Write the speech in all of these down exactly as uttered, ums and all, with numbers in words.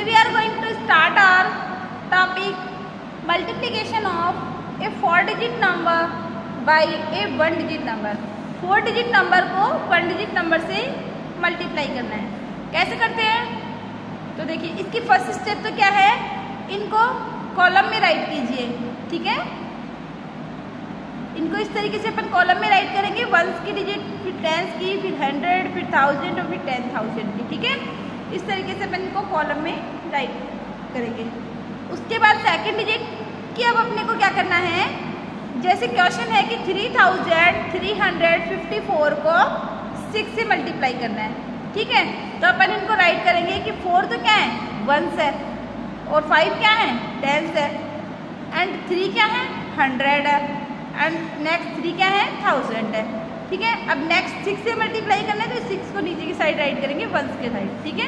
Today we are going to start our topic multiplication of a four digit number by a one digit number. Four digit number को one digit number से multiply करना है। कैसे करते हैं? तो देखिए इसकी फर्स्ट स्टेप तो क्या है, इनको कॉलम में राइट कीजिए। ठीक है, इनको इस तरीके से अपन कॉलम में राइट करेंगे, वंस की डिजिट, फिर टेंस की, फिर हंड्रेड, फिर थाउजेंड और फिर टेन थाउजेंड की। ठीक है, इस तरीके से अपन इनको कॉलम में राइट करेंगे। उसके बाद सेकंड डिजिट की अब अपने को क्या करना है, जैसे क्वेश्चन है कि three thousand three hundred fifty four को सिक्स से मल्टीप्लाई करना है। ठीक है, तो अपन इनको राइट करेंगे कि फोर तो क्या है, वंस है, और फाइव क्या है, टेंस है, एंड थ्री क्या है, हंड्रेड है, एंड नेक्स्ट थ्री क्या है, थाउजेंड है। ठीक है, अब नेक्स्ट सिक्स से मल्टीप्लाई करना है तो सिक्स को नीचे की साइड राइट करेंगे, वंस के साइड। ठीक है,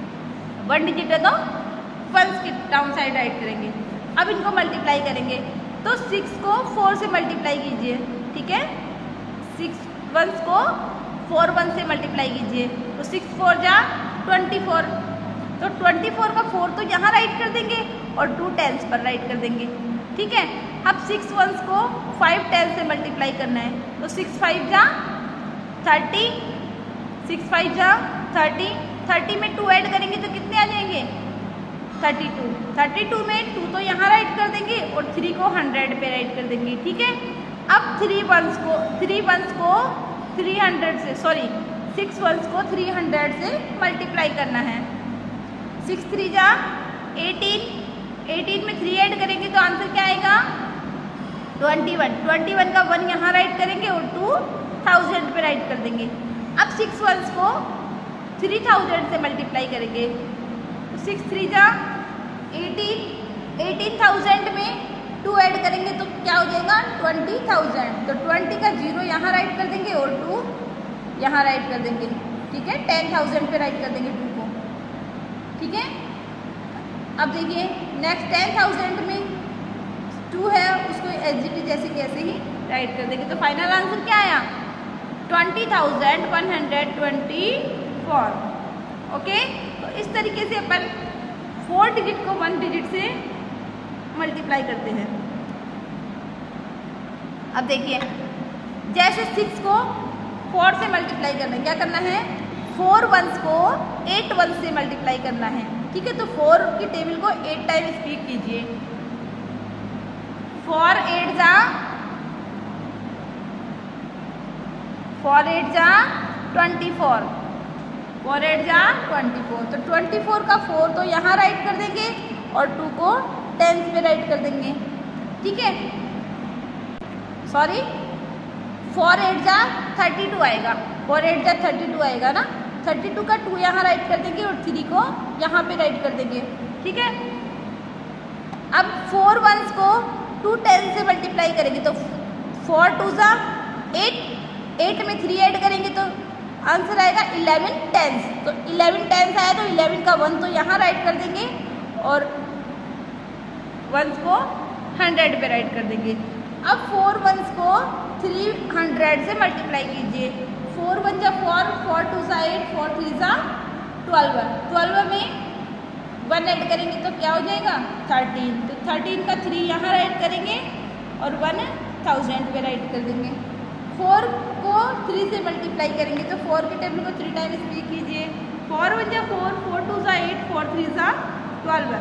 वन डिजिट है तो वंस की डाउन साइड राइट करेंगे। अब इनको मल्टीप्लाई करेंगे तो सिक्स को फोर से मल्टीप्लाई कीजिए। ठीक है, सिक्स वंस को फोर वन से मल्टीप्लाई कीजिए तो सिक्स फोर जा ट्वेंटी फोर, तो ट्वेंटी फोर का फोर तो यहाँ राइट कर देंगे और टू टेंस पर राइट कर देंगे। ठीक है, अब सिक्स वंस को फाइव टेंस से मल्टीप्लाई करना है तो सिक्स फाइव जा थर्टी, सिक्स फाइव जा थर्टी, थर्टी में टू ऐड करेंगे तो कितने आ जाएंगे, थर्टी टू, थर्टी टू में टू तो यहाँ राइट कर देंगे और थ्री को हंड्रेड पे राइट कर देंगे। ठीक है, अब थ्री वंस को थ्री वंस को थ्री हंड्रेड से सॉरी सिक्स वंस को थ्री हंड्रेड से मल्टीप्लाई करना है। सिक्स थ्री जा एटीन, एटीन में थ्री ऐड करेंगे तो आंसर क्या आएगा, ट्वेंटी वन, ट्वेंटी वन का वन यहाँ राइट करेंगे और टू थाउजेंड पे राइट कर देंगे। अब सिक्स वंस को थ्री थाउजेंड से मल्टीप्लाई करेंगे तो सिक्स थ्री जा एटीन, एटीन थाउजेंड में टू ऐड करेंगे तो क्या हो जाएगा, ट्वेंटी थाउजेंड, तो ट्वेंटी का जीरो यहाँ राइट कर देंगे और टू यहाँ राइट कर देंगे। ठीक है, टेन थाउजेंड पे राइट कर देंगे टू को। ठीक है, अब देखिए नेक्स्ट टेन थाउजेंड में टू है उसको एच जी टी जैसे कैसे ही राइट कर देंगे। तो फाइनल आंसर क्या आया, twenty thousand one hundred twenty four. Okay, तो इस तरीके से अपन फोर डिजिट को वन डिजिट से मल्टीप्लाई करते हैं। अब देखिए जैसे सिक्स को फोर से मल्टीप्लाई करना है, क्या करना है, फोर वंस को एट वंस से मल्टीप्लाई करना है। ठीक है, तो फोर की टेबल को एट टाइम स्पीक कीजिए। फोर एट जा फोर एट जा ट्वेंटी फोर, फोर एट जा ट्वेंटी फोर, तो ट्वेंटी फोर का फोर तो यहाँ राइट कर देंगे और टू को टेंस पे राइट कर देंगे। ठीक है, सॉरी फोर एट जा थर्टी टू आएगा, फोर एट जा थर्टी टू आएगा ना, थर्टी टू का टू यहाँ राइट कर देंगे और थ्री को यहाँ पे राइट कर देंगे। ठीक है, अब फोर वंस को टू टेन से मल्टीप्लाई करेंगे तो फोर टू जा एट, एट में थ्री ऐड करेंगे तो आंसर आएगा इलेवन टेंस, तो इलेवन टेंस आया तो इलेवन का वन तो यहाँ राइट कर देंगे और वंस को हंड्रेड पे राइट कर देंगे। अब फोर वंस को थ्री हंड्रेड से मल्टीप्लाई कीजिए। फोर वन जा फोर, फोर टू जा एट, फोर थ्री जा ट्वेल्व, ट्वेल्व में वन ऐड करेंगे तो क्या हो जाएगा, थर्टीन, तो थर्टीन का थ्री यहाँ राइट करेंगे और वन थाउजेंड पे राइट कर देंगे। फोर को थ्री से मल्टीप्लाई करेंगे तो फोर के टेबल को थ्री टाइम स्पीक कीजिए। फोर वन जा फोर, फोर टू जा एट, फोर थ्री जा ट्वेल्व,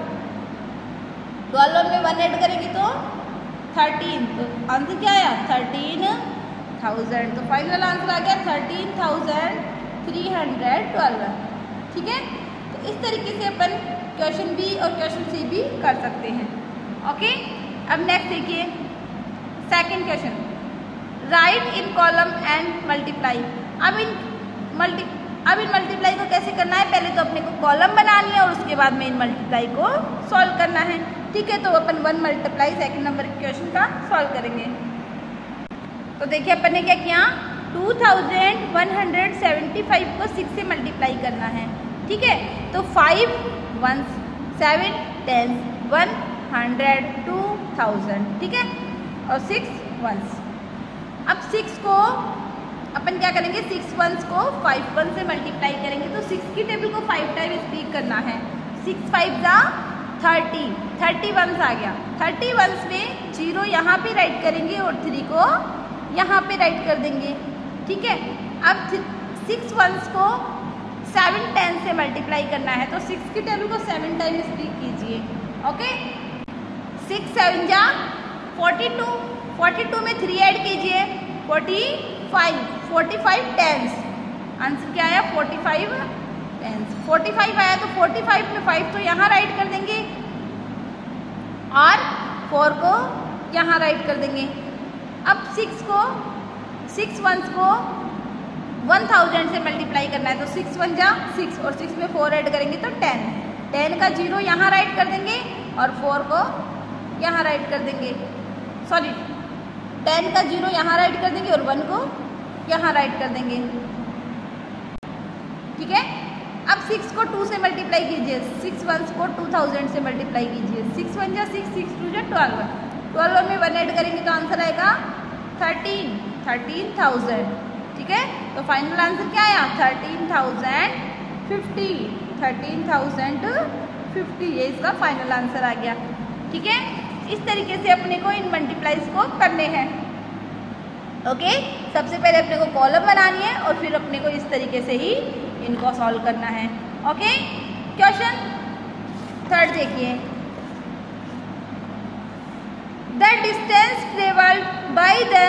ट्वेल्व में वन ऐड करेंगे तो थर्टीन, तो आंसर क्या आया, थर्टीन थाउजेंड। तो फाइनल आंसर आ गया thirteen thousand three hundred twelve. ठीक है, तो इस तरीके से अपन क्वेश्चन बी और क्वेश्चन सी भी कर सकते हैं। ओके, अब नेक्स्ट देखिए second question, right in column and multiply. अब इन मल्टी अब इन मल्टीप्लाई को कैसे करना है, पहले तो अपने को कॉलम बनानी है और उसके बाद में इन मल्टीप्लाई को सॉल्व करना है। ठीक है, तो अपन वन मल्टीप्लाई सेकंड नंबर के क्वेश्चन का सॉल्व करेंगे। तो देखिए अपन ने क्या किया, two thousand one hundred seventy five को सिक्स से मल्टीप्लाई करना है। ठीक है, तो five ones, seven tens, one hundred, two thousand. ठीक है, और सिक्स वंस। अब सिक्स को अपन क्या करेंगे, सिक्स वंस को फाइव वन से मल्टीप्लाई करेंगे तो सिक्स की टेबल को फाइव टाइम स्पीक करना है। सिक्स फाइव ज़ा थर्टी, थर्टी वंस आ गया। थर्टी वंस में जीरो यहाँ पे राइट करेंगे और थ्री को यहाँ पे राइट कर देंगे, ठीक है। अब सिक्स वंस को सेवन टेन से मल्टीप्लाई करना है, तो सिक्स की टेबल को सेवन टाइम स्पीक कीजिए, ओके। सिक्स सेवन जा फोर्टी टू, फोर्टी टू में थ्री ऐड कीजिए, forty five, forty five tens, answer क्या आया forty five tens. Forty five आया तो फोर्टी फाइव में फाइव तो यहाँ राइट कर देंगे और फोर को यहाँ राइट कर देंगे। अब सिक्स को सिक्स वंस को वन थाउजेंड से मल्टीप्लाई करना है, तो सिक्स वन जा सिक्स और सिक्स में फोर ऐड करेंगे तो टेन, टेन का जीरो यहाँ राइट कर देंगे और फोर को यहाँ राइट कर देंगे, सॉरी टेन का जीरो यहाँ राइट कर देंगे और वन को यहाँ राइट कर देंगे, ठीक है। अब सिक्स को टू से मल्टीप्लाई कीजिए, सिक्स वंस को टू थाउजेंड से मल्टीप्लाई कीजिए, सिक्स वन जा सिक्स, सिक्स टू जा ट्वेल्व, ट्वेल्व में वन ऐड करेंगे तो आंसर आएगा थर्टीन, थर्टीन थाउजेंड, ठीक है। तो फाइनल आंसर क्या आया thirteen thousand fifty, thirteen thousand fifty, ये इसका फाइनल आंसर आ गया, ठीक है। इस तरीके से अपने को इन मल्टीप्लाइज को करने हैं, ओके। सबसे पहले अपने को कॉलम बनानी है और फिर अपने को इस तरीके से ही इनको सॉल्व करना है, ओके। क्वेश्चन थर्ड देखिए, the distance travelled by the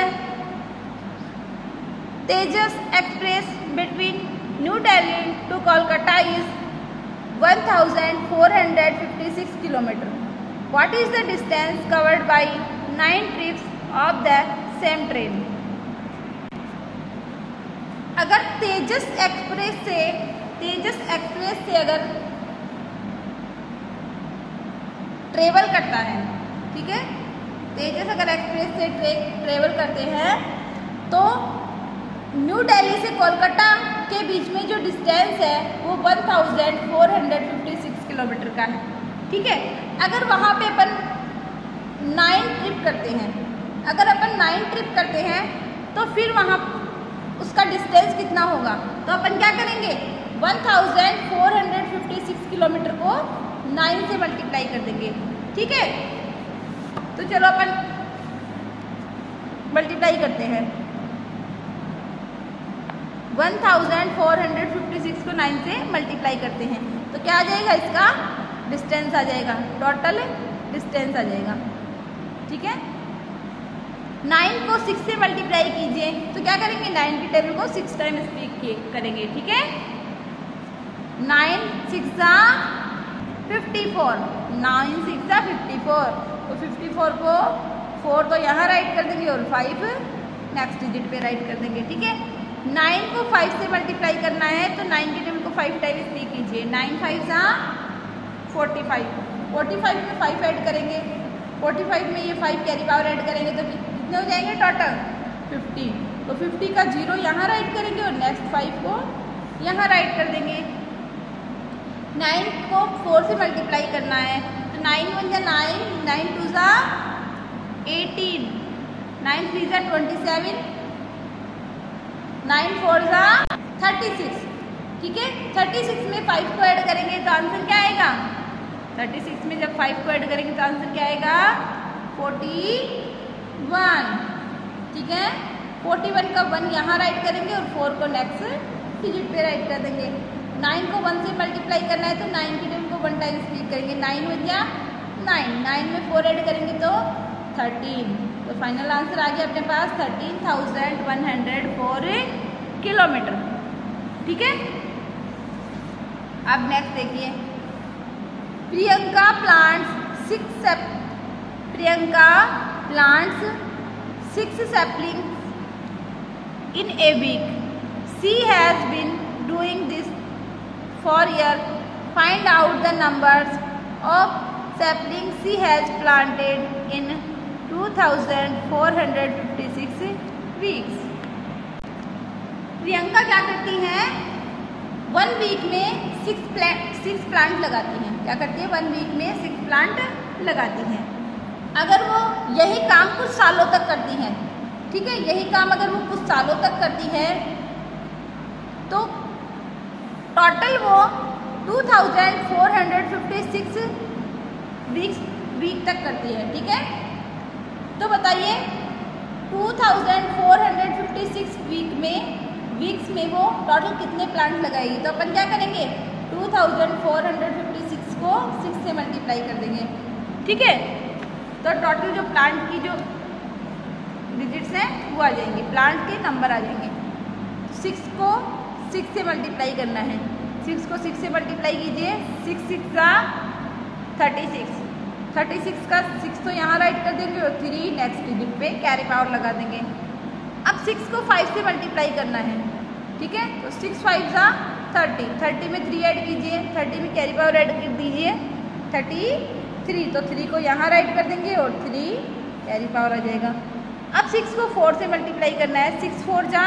Tejas Express between New Delhi to Kolkata is one thousand four hundred fifty six kilometre. What is the distance covered by nine trips of the same train? अगर तेजस express से तेजस express से अगर travel करता है, ठीक है, तेजस अगर express से ट्रे, ट्रेवल करते हैं तो न्यू दिल्ली से कोलकाता के बीच में जो डिस्टेंस है वो one thousand four hundred fifty six kilometre का है, ठीक है। अगर वहाँ पे अपन नाइन ट्रिप करते हैं, अगर अपन नाइन ट्रिप करते हैं तो फिर वहाँ उसका डिस्टेंस कितना होगा, तो अपन क्या करेंगे one thousand four hundred fifty six kilometre को नाइन से मल्टीप्लाई कर देंगे, ठीक है। तो चलो अपन मल्टीप्लाई करते हैं, one thousand four hundred fifty six को नाइन से मल्टीप्लाई करते हैं तो क्या आ जाएगा, इसका डिस्टेंस आ जाएगा, टोटल डिस्टेंस आ जाएगा, ठीक है। नाइन को सिक्स से मल्टीप्लाई कीजिए तो क्या करेंगे, नाइन की टेबल को सिक्स टाइम स्पीक करेंगे, ठीक है। नाइन सिक्स ज़ा फिफ्टी फोर, नाइन सिक्स ज़ा फिफ्टी फोर, तो फिफ्टी फोर को फोर तो यहाँ राइट कर देंगे और फाइव नेक्स्ट डिजिट पे राइट कर देंगे, ठीक है। नाइन को फाइव से मल्टीप्लाई करना है तो नाइन की टेबल को फाइव टाइम स्पीक कीजिए, नाइन फाइव ज़ा फोर्टी फाइव, फोर्टी फाइव में फाइव ऐड करेंगे, फोर्टी फाइव में ये फाइव कैरी पावर ऐड करेंगे तो कितने हो जाएंगे टोटल फिफ्टी, तो फिफ्टी का जीरो यहाँ राइट करेंगे और नेक्स्ट फाइव को यहाँ राइट कर देंगे। नाइन को फोर से मल्टीप्लाई करना है तो नाइन वन जा नाइन, नाइन टू ज़ा एटीन, नाइन थ्री ज़ा ट्वेंटी सेवन, नाइन फोर ज़ा थर्टी सिक्स, ठीक है। थर्टी सिक्स में फाइव को ऐड करेंगे तो आंसर क्या आएगा, थर्टी सिक्स में जब फाइव को ऐड करेंगे तो आंसर क्या आएगा फोर्टी वन, ठीक है। फोर्टी वन का वन यहाँ राइट करेंगे और फोर को नेक्स्ट डिजिट पे राइट कर देंगे। नाइन को वन से मल्टीप्लाई करना है तो नाइन की टेबल को वन टाइम स्प्लिट करेंगे, नाइन हो गया नाइन, नाइन में फोर ऐड करेंगे तो थर्टीन, तो फाइनल आंसर आ गया अपने पास thirteen thousand one hundred four kilometre, ठीक है। अब नेक्स्ट देखिए, Priyanka plants six Priyanka plants six saplings in a week. She has been doing this for years. Find out the numbers of saplings she has planted in two thousand four hundred fifty-six weeks. Priyanka क्या करती हैं, one week में six plant six plant लगाती हैं। क्या करती है, one week में सिक्स प्लांट लगाती हैं। अगर वो यही काम कुछ सालों तक करती हैं, ठीक है, यही काम अगर वो कुछ सालों तक करती है तो टोटल वो two thousand four hundred six weeks week तक करती है, ठीक है। तो बताइए two thousand four hundred fifty six week में वीक्स में वो टोटल कितने प्लांट लगाएगी। तो अपन क्या करेंगे, two thousand four hundred fifty six को सिक्स से मल्टीप्लाई कर देंगे, ठीक है। तो टोटल जो प्लांट की जो डिजिट्स हैं वो आ जाएंगे, प्लांट के नंबर आ जाएंगे। सिक्स को सिक्स से मल्टीप्लाई करना है, सिक्स को सिक्स से मल्टीप्लाई कीजिए, सिक्स सिक्स का थर्टी सिक्स, थर्टी सिक्स का सिक्स तो यहाँ राइट कर देंगे और थ्री नेक्स्ट डिजिट पे कैरी पावर लगा देंगे। अब सिक्स को फाइव से मल्टीप्लाई करना है, ठीक है। तो सिक्स फाइव का थर्टी, थर्टी में थ्री ऐड कीजिए, थर्टी में कैरी पावर ऐड कर दीजिए, थर्टी थ्री, तो थ्री को यहाँ राइट कर देंगे और थ्री कैरी पावर आ जाएगा। अब सिक्स को फोर से मल्टीप्लाई करना है, सिक्स फोर जा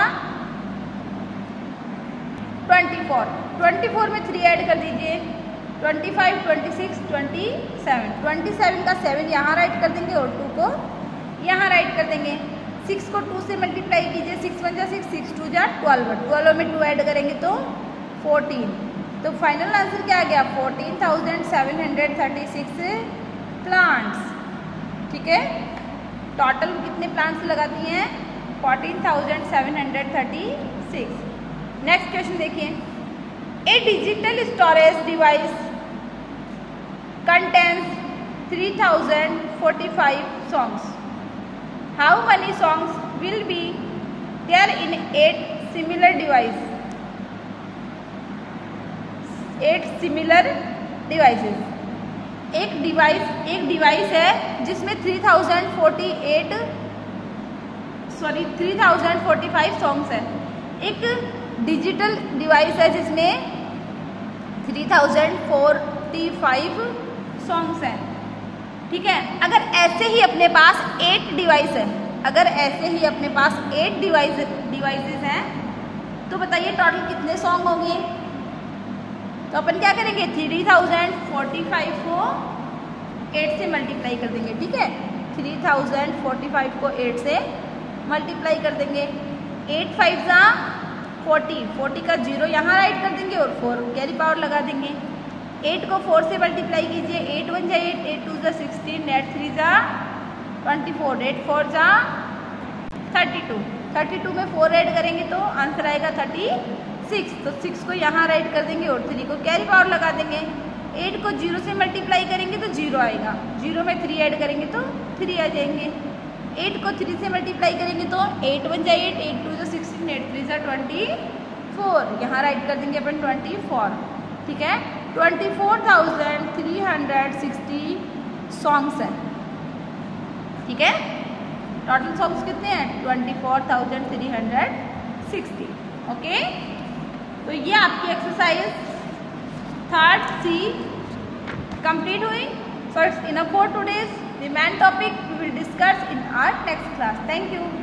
ट्वेंटी फोर, ट्वेंटी फोर में थ्री ऐड कर दीजिए, twenty five, twenty six, twenty seven, twenty seven का सेवन यहाँ राइट कर देंगे और टू को यहाँ राइट कर देंगे। सिक्स को टू से मल्टीप्लाई कीजिए, सिक्स वन जा सिक्स, सिक्स टू जा ट्वेल्व, ट्वेल्व में टू ऐड करेंगे तो फोर्टीन। तो फाइनल आंसर क्या आ गया, fourteen thousand seven hundred thirty six plants, ठीक है। टोटल कितने प्लांट्स लगाती हैं, fourteen thousand seven hundred thirty six. Next question देखिए, a digital storage device contains three thousand forty five songs, how many songs will be there in eight similar device, eight similar devices। एक device एक device है जिसमें three thousand forty eight sorry three thousand forty five songs है। एक digital device है जिसमें three thousand forty five songs हैं, ठीक है। अगर ऐसे ही अपने पास एट डिवाइस है, अगर ऐसे ही अपने पास एट डिवाइस डिवाइसेस हैं तो बताइए टोटल कितने सॉन्ग होंगे। तो अपन क्या करेंगे, थ्री थाउजेंड फोर्टी फाइव को एट से मल्टीप्लाई कर देंगे, ठीक है। थ्री थाउजेंड फोर्टी फाइव को एट से मल्टीप्लाई कर देंगे, एट फाइव जा फोर्टी, फोर्टी का जीरो यहाँ राइट कर देंगे और फोर कैरी पावर लगा देंगे। एट को फोर से मल्टीप्लाई कीजिए, एट वन जा एट, एट टू जा सिक्सटीन, एट थ्री जा ट्वेंटी फोर, एट फोर जा थर्टी टू, थर्टी टू में फोर ऐड करेंगे तो आंसर आएगा थर्टी सिक्स। तो सिक्स को यहाँ राइट कर देंगे और थ्री को कैरी पावर लगा देंगे। एट को जीरो से मल्टीप्लाई करेंगे तो जीरो आएगा, जीरो में थ्री ऐड करेंगे तो थ्री आ जाएंगे। एट को थ्री से मल्टीप्लाई करेंगे तो एट वन जा एट, एट टू जा सिक्सटीन, एट थ्री जा ट्वेंटी फोर, यहाँ राइट कर देंगे अपन ट्वेंटी फोर, ठीक है। Twenty four thousand three hundred sixty songs हैं, ठीक है। टोटल सॉन्ग्स कितने हैं, twenty four thousand three hundred sixty, okay. तो ये आपकी एक्सरसाइज थर्ड सी कंप्लीट हुई। So it's enough for today's. The main topic we will discuss in our next class. Thank you.